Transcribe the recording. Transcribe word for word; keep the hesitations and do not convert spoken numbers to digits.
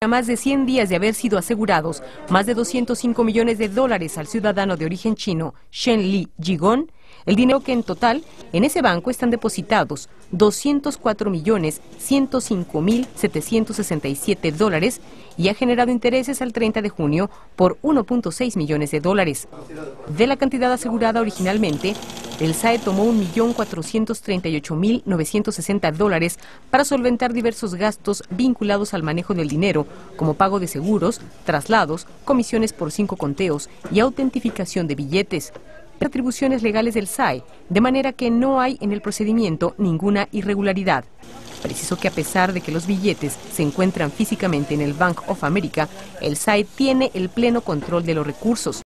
A más de cien días de haber sido asegurados más de doscientos cinco millones de dólares al ciudadano de origen chino Shen Li Jigong, el dinero que en total en ese banco están depositados doscientos cuatro millones ciento cinco mil setecientos sesenta y siete dólares y ha generado intereses al treinta de junio por uno punto seis millones de dólares. De la cantidad asegurada originalmente, el S A E tomó un millón cuatrocientos treinta y ocho mil novecientos sesenta dólares para solventar diversos gastos vinculados al manejo del dinero, como pago de seguros, traslados, comisiones por cinco conteos y autentificación de billetes. Atribuciones legales del S A E, de manera que no hay en el procedimiento ninguna irregularidad. Preciso que a pesar de que los billetes se encuentran físicamente en el Bank of America, el S A E tiene el pleno control de los recursos.